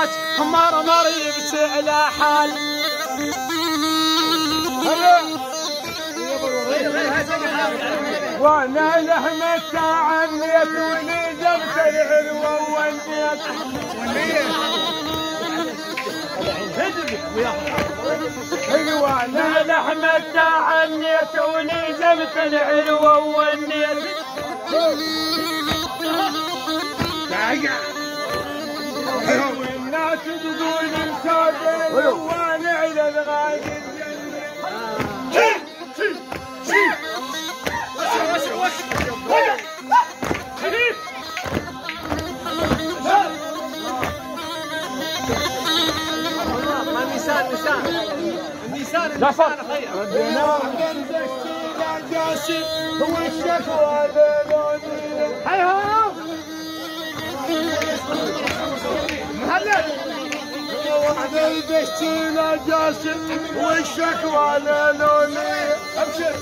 الناس مرمر يبكي على حال. وانا لحمة تعنيت ونزلت العلوة والنيت. وانا لحمة تعنيت ونزلت العلوة والنيت. والناس تقول مسافر وانا على الغايب. النيسان خير هو الشكوى هيا وحد البشتينا جاسم والشكوى لوني. ابشر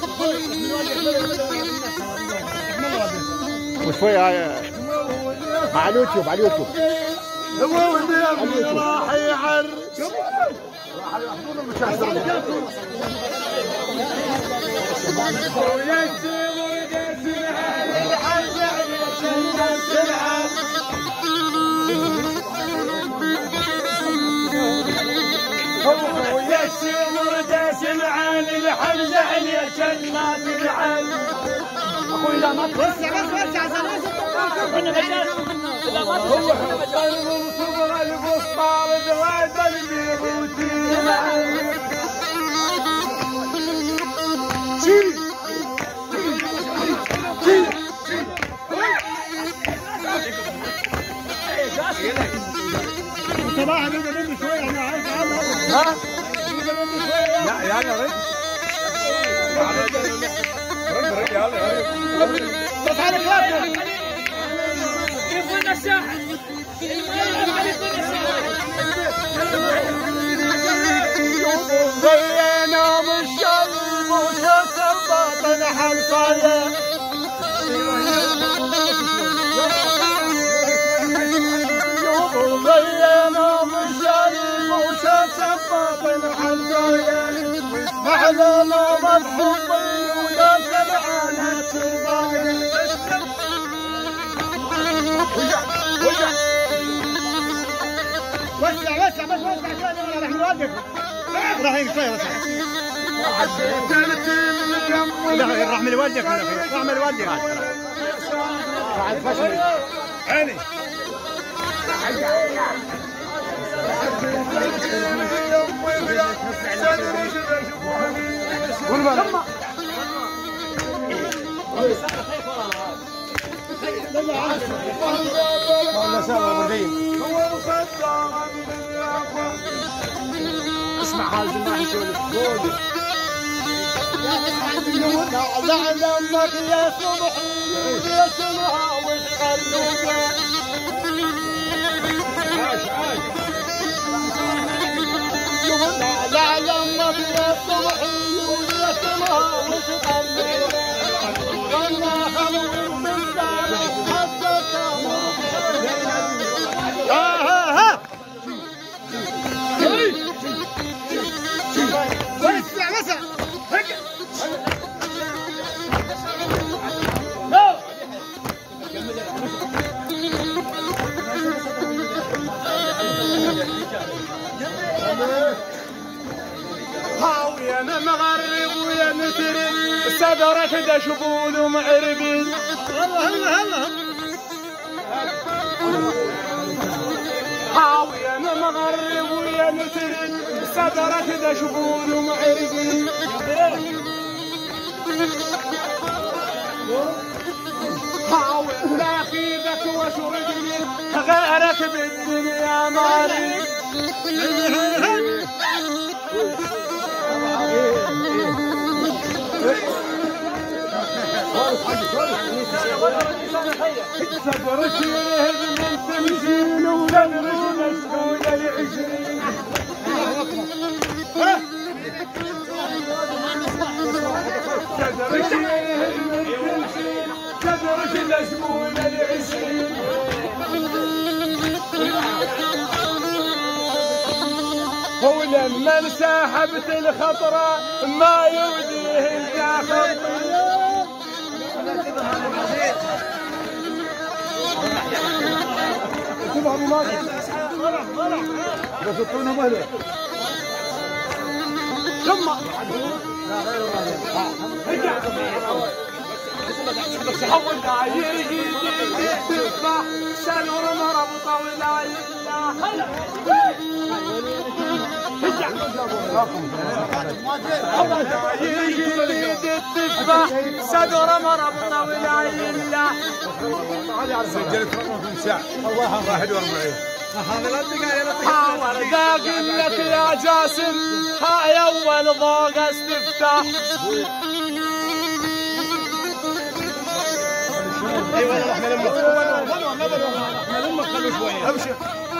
وشوية على اليوتيوب هو اللي راح يعرس ويسمر جاسم عن الحمزة عليك ما تزعل. اخوي لا ما وسع هو قلب صبر البسطار ذوات البيروتي. صباح نقدر شوي انا عايز ها لا يلا رد بس على كلام يفوت الساحه زينا من الشرب وكسر باطن حلقايه. زينا من الشرب وكسر باطن حلقايه. احنا ما مضحوطين ولا سمعنا تربايه. وسع شوي راح نوقف راح يقصير لا راح من والدك راح من والدك بعد فشل عيني اسمع هذا الجماعة يقول لعلمك يا صبحي يا سمعة وتخلوك. لعلمك يا صبحي يا سمعة وتخلوك. غنى خلوي من دارك حتى كانوا هاوي انا مغرب ويا نترب صدرك دا شبول ومعربين. هلا هاوي انا مغرب ويا نترب صدرك دا شبول ومعربين. هاوي لا خيبك وشربني غيرك بالدنيا مالي. صدرك يرهب من تمشين ولمرش مسؤول العشرين. صدرك يرهب من تمشين صدرك مسؤول العشرين. ولما سحبت الخطره ما يوديه الا خطي. تبغى ابو ماجد بس اعطونا مهله ثم حول داير تفاح سنور مربطه ولا يلا حول داير تفاح سنور مربطه ولا يلا. سجلت رقم في ساعه الله 41 حاول باقي لك يا جاسم هاي اول ضوق استفتاح. اي والله احنا لما خلوا شويه ابشر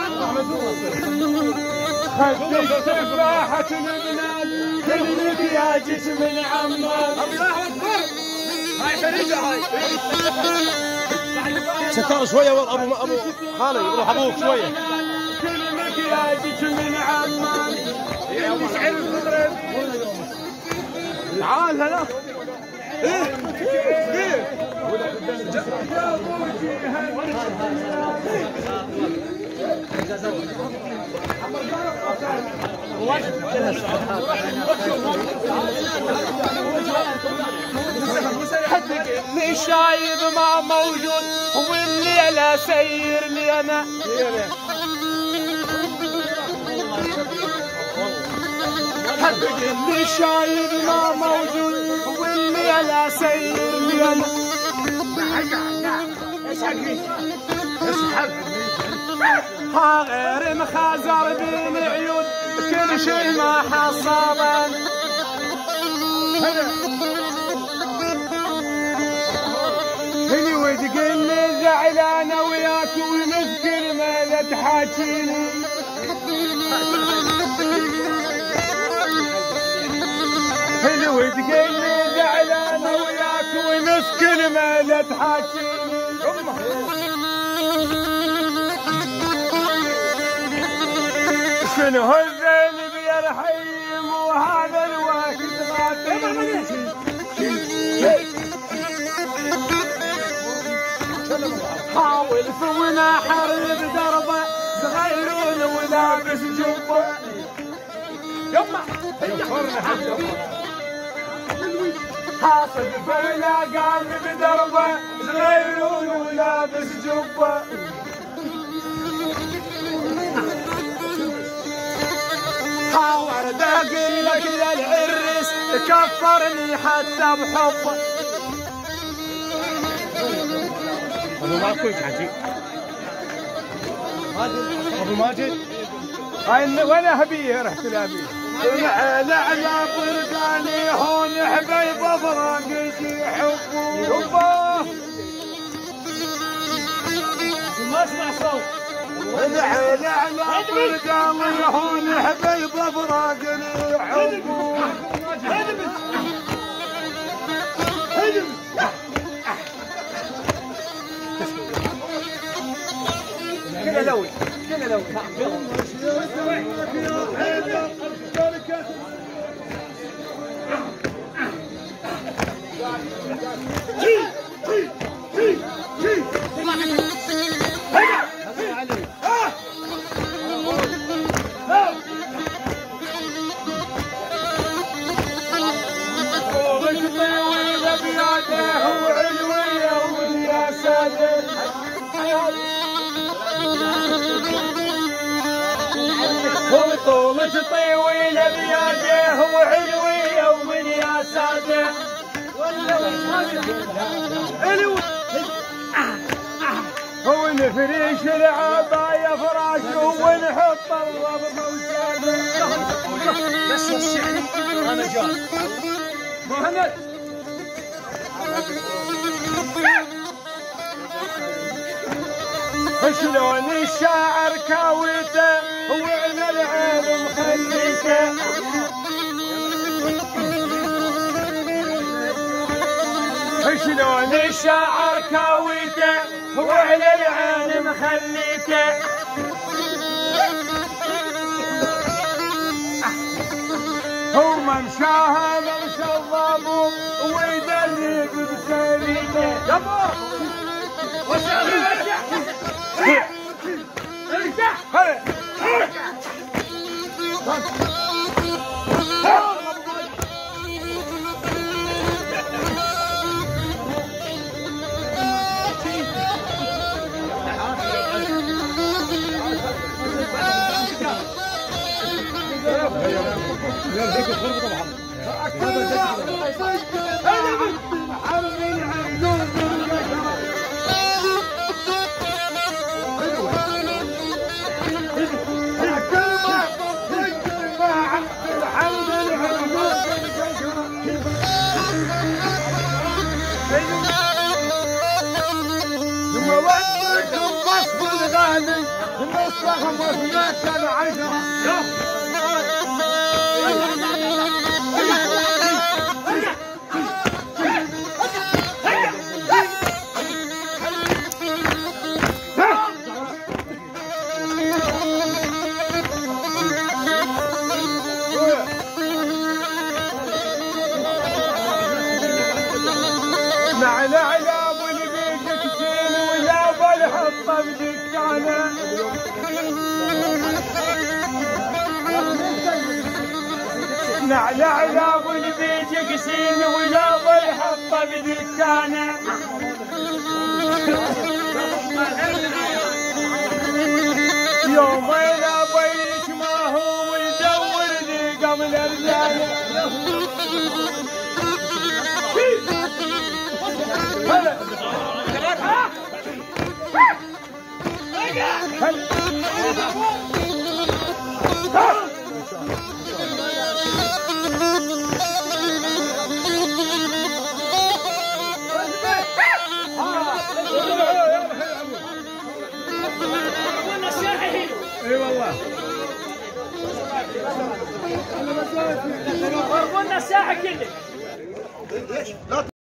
خدك تفاحة البلاد كلك يا جسم عمان. الله اكبر هاي فريده هاي ستار شويه ابو خالي روح ابوك شويه كلك يا جسم عمان. تعال هلا حدك اللي شايب ما موجود والليلة سير لي انا. حدك اللي شايب ما موجود والليلة سير لي انا. ها غير مخازر بين عيون كل شي ما حصلن. هني وتقلي زعلانه وياك ونذكر ما لا تحاكيني. هني وتقلي زعلانه وياك ونذكر ما لا تحاكيني. شنو الزين بيرحيم وهذا الواحد غاتي. حاول فونا حرب دربه صغيرون ولابس جبه. يما حاصد فونا قام بدربه صغيرون ولابس جبه. حاول باقي لك يا العرس كفرني حتى بحبه. ابو ماجد حكي ابو ماجد هاي وانا هبيه رحت لابيه. لعلى برقاني هون حبيب افراق يحبوا. ما اسمع صوت لعلى برقاني هون حبيب افراق يحبوا. كذا لوي كذا لوي طولك طويل بياده وعلوية ومن يا ساده. هو نفريش العباية فراشه ونحط الربط وساده. بس وسعني انا جاي مهند شلون الشاعر كاويته وعلى العالم خليته. شلون الشاعر كاويته وعلى العالم خليته. هو ممشاها ممشى الضابو ويدلي بسريته يابا ارجع نعلع لابو البيت يقسين ولا بالحطه بدكانه يومين ابيك ما هو يدور لي قبل الرجاله اي والله ضربوا لنا الساحه كلها.